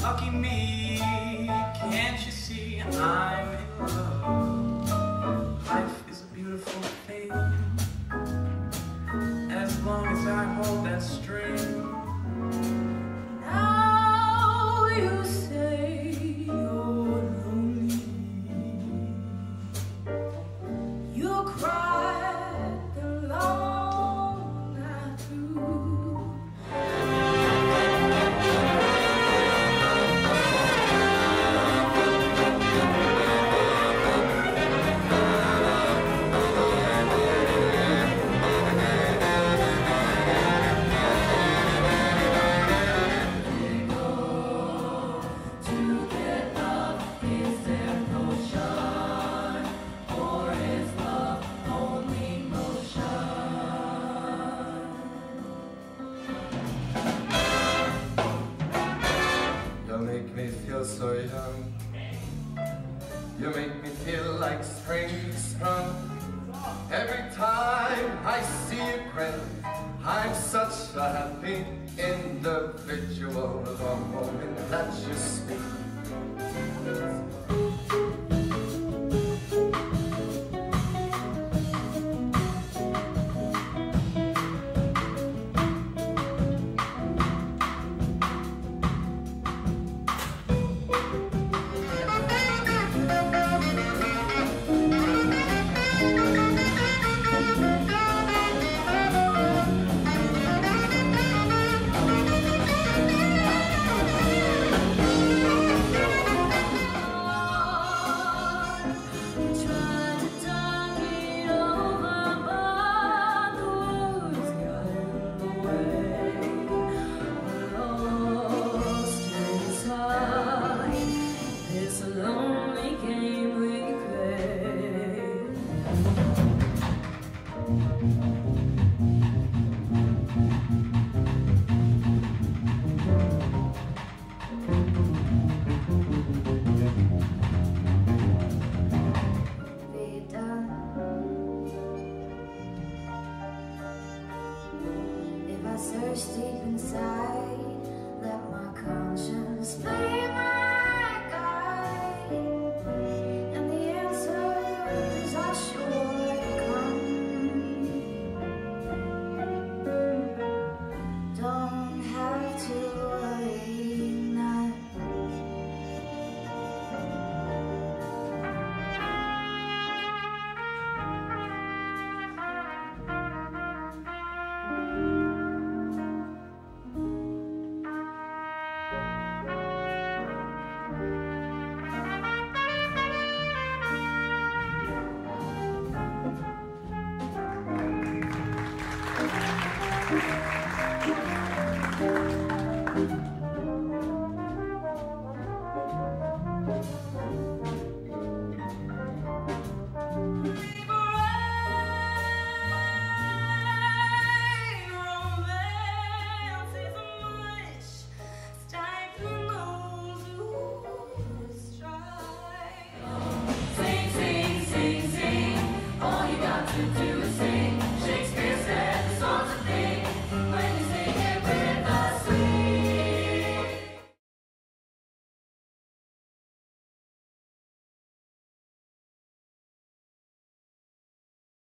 Lucky me, can't you see I'm in love? Life is a beautiful thing, as long as I hold that string. Now you say you're lonely, you cried the long night through. You make me feel so young. You make me feel like spring sprung. Every time I see you grin, I'm such a happy individual. The moment that you speak,